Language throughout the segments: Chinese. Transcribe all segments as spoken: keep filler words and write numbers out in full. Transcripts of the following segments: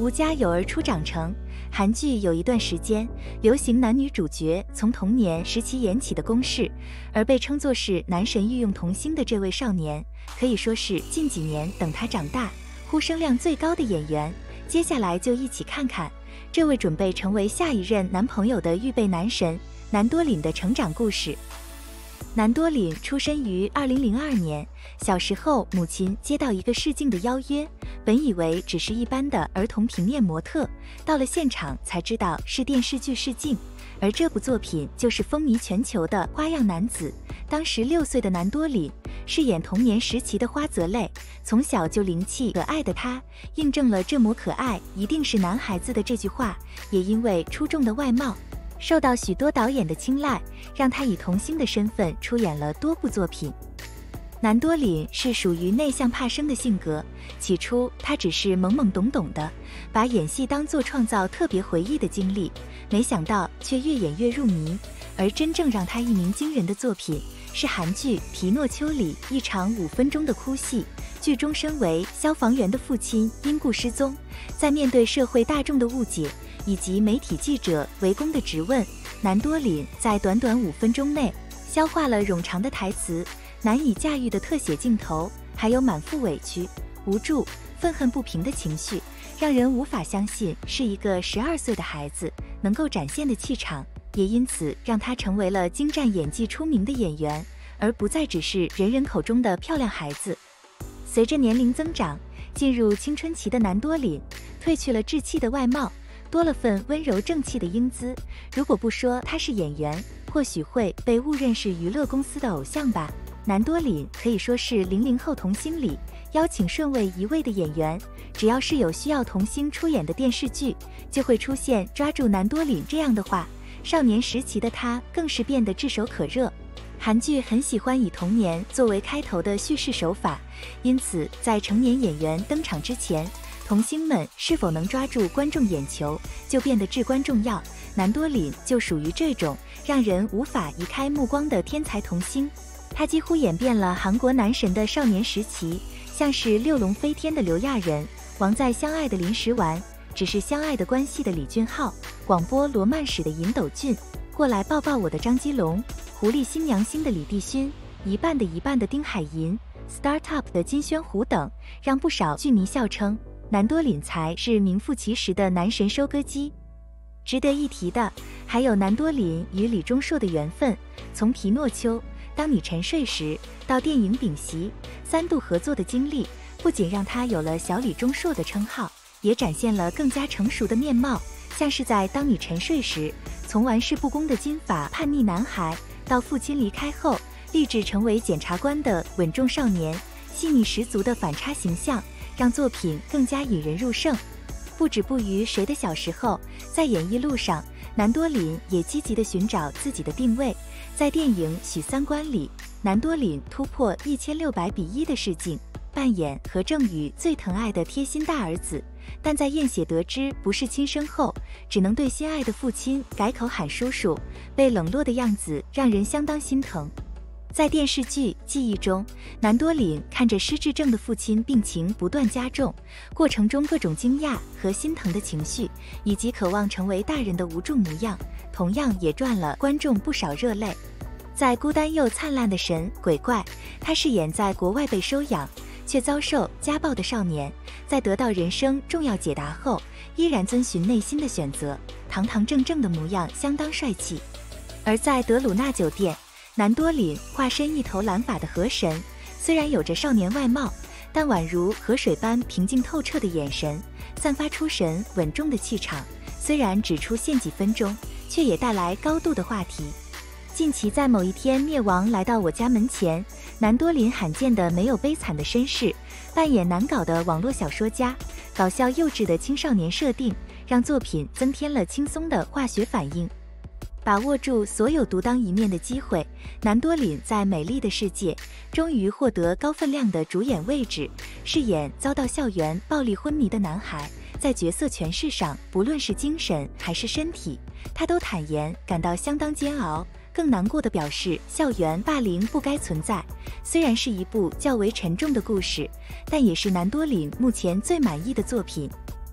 吾家有儿初长成。韩剧有一段时间流行男女主角从童年时期演起的公式，而被称作是男神御用童星的这位少年，可以说是近几年等他长大呼声量最高的演员。接下来就一起看看这位准备成为下一任男朋友的预备男神南多凛的成长故事。南多凛出身于二零零二年，小时候母亲接到一个试镜的邀约，本以为只是一般的儿童平面模特，到了现场才知道是电视剧试镜，而这部作品就是风靡全球的《花样男子》。当时六岁的南多凛饰演童年时期的花泽类，从小就灵气可爱的他，印证了这么可爱一定是男孩子的这句话，也因为出众的外貌受到许多导演的青睐，让他以童星的身份出演了多部作品。南多凛是属于内向怕生的性格，起初他只是懵懵懂懂的把演戏当作创造特别回忆的经历，没想到却越演越入迷。而真正让他一鸣惊人的作品是韩剧《皮诺丘》里一场五分钟的哭戏。剧中身为消防员的父亲因故失踪，在面对社会大众的误解以及媒体记者围攻的质问，南多凛在短短五分钟内消化了冗长的台词、难以驾驭的特写镜头，还有满腹委屈、无助、愤恨不平的情绪，让人无法相信是一个十二岁的孩子能够展现的气场，也因此让他成为了精湛演技出名的演员，而不再只是人人口中的漂亮孩子。随着年龄增长，进入青春期的南多凛褪去了稚气的外貌，多了份温柔正气的英姿。如果不说他是演员，或许会被误认是娱乐公司的偶像吧。南多凛可以说是零零后童星里邀请顺位一位的演员，只要是有需要童星出演的电视剧，就会出现抓住南多凛这样的话。少年时期的他更是变得炙手可热。韩剧很喜欢以童年作为开头的叙事手法，因此在成年演员登场之前，童星们是否能抓住观众眼球就变得至关重要。南多凛就属于这种让人无法移开目光的天才童星，他几乎演遍了韩国男神的少年时期，像是六龙飞天的刘亚仁、王在相爱的林时完、只是相爱的关系的李俊昊、广播罗曼史的尹斗俊、过来抱抱我的张基龙、狐狸新娘星的李帝勋、一半的一半的丁海寅、Startup 的金宣虎等，让不少剧迷笑称南多凛才是名副其实的男神收割机。值得一提的还有南多凛与李钟硕的缘分，从皮诺丘、当你沉睡时到电影丙席，三度合作的经历不仅让他有了小李钟硕的称号，也展现了更加成熟的面貌。像是在当你沉睡时，从玩世不恭的金发叛逆男孩到父亲离开后立志成为检察官的稳重少年，细腻十足的反差形象让作品更加引人入胜。不止步于谁的小时候，在演艺路上，南多凛也积极地寻找自己的定位。在电影《许三观》里，南多凛突破一千六百比一的试镜，扮演何正宇最疼爱的贴心大儿子，但在验血得知不是亲生后，只能对心爱的父亲改口喊叔叔，被冷落的样子让人相当心疼。在电视剧《记忆》中，南多凛看着失智症的父亲病情不断加重，过程中各种惊讶和心疼的情绪，以及渴望成为大人的无助模样，同样也赚了观众不少热泪。在孤单又灿烂的神鬼怪，他饰演在国外被收养却遭受家暴的少年，在得到人生重要解答后，依然遵循内心的选择，堂堂正正的模样相当帅气。而在德鲁纳酒店，南多凛化身一头蓝发的河神，虽然有着少年外貌，但宛如河水般平静透彻的眼神，散发出神稳重的气场，虽然只出现几分钟，却也带来高度的话题。近期在某一天灭亡来到我家门前，南多凛罕见的没有悲惨的身世，扮演难搞的网络小说家，搞笑幼稚的青少年设定，让作品增添了轻松的化学反应。把握住所有独当一面的机会，南多凛在《美丽的世界》终于获得高分量的主演位置，饰演遭到校园暴力昏迷的男孩，在角色诠释上，不论是精神还是身体，他都坦言感到相当煎熬。更难过的表示，校园霸凌不该存在。虽然是一部较为沉重的故事，但也是南多凛目前最满意的作品。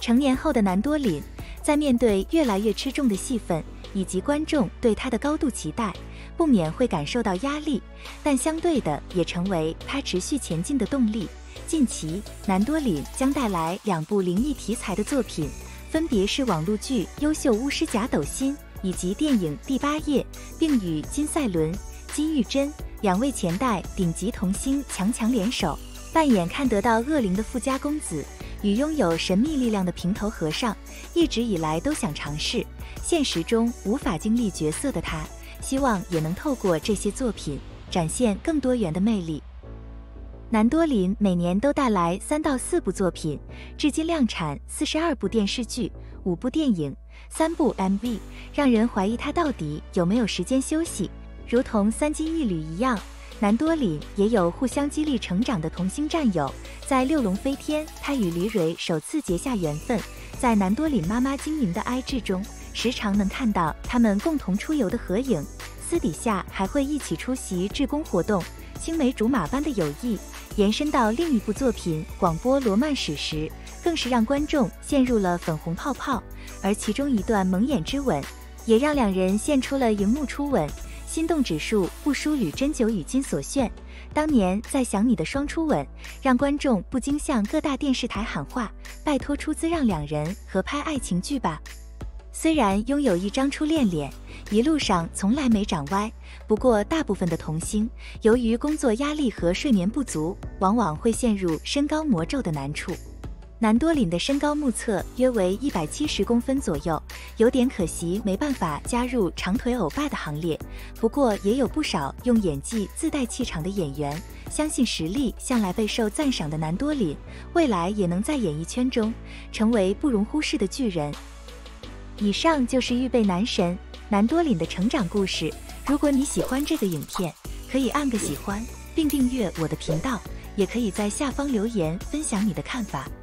成年后的南多琳，在面对越来越吃重的戏份以及观众对他的高度期待，不免会感受到压力，但相对的也成为他持续前进的动力。近期，南多琳将带来两部灵异题材的作品，分别是网络剧《优秀巫师贾斗辛》以及电影《第八夜》，并与金赛纶、金玉珍两位前代顶级童星强强联手，扮演看得到恶灵的富家公子与拥有神秘力量的平头和尚。一直以来都想尝试，现实中无法经历角色的他，希望也能透过这些作品展现更多元的魅力。南多琳每年都带来三到四部作品，至今量产四十二部电视剧、五部电影、三部 M V， 让人怀疑他到底有没有时间休息。如同三金一缕一样，南多琳也有互相激励成长的童星战友。在六龙飞天，他与李蕊首次结下缘分。在南多琳妈妈经营的 I G 中，时常能看到他们共同出游的合影，私底下还会一起出席志工活动。青梅竹马般的友谊延伸到另一部作品《广播罗曼史》时，更是让观众陷入了粉红泡泡，而其中一段蒙眼之吻也让两人献出了荧幕初吻，心动指数不输吕珍九与金所炫。当年在想你的双初吻，让观众不禁向各大电视台喊话，拜托出资让两人合拍爱情剧吧。虽然拥有一张初恋脸，一路上从来没长歪，不过大部分的童星由于工作压力和睡眠不足，往往会陷入身高魔咒的难处。南多琳的身高目测约为一百七十公分左右，有点可惜没办法加入长腿欧巴的行列。不过也有不少用演技自带气场的演员，相信实力向来备受赞赏的南多琳，未来也能在演艺圈中成为不容忽视的巨人。以上就是预备男神南多琳的成长故事。如果你喜欢这个影片，可以按个喜欢并订阅我的频道，也可以在下方留言分享你的看法。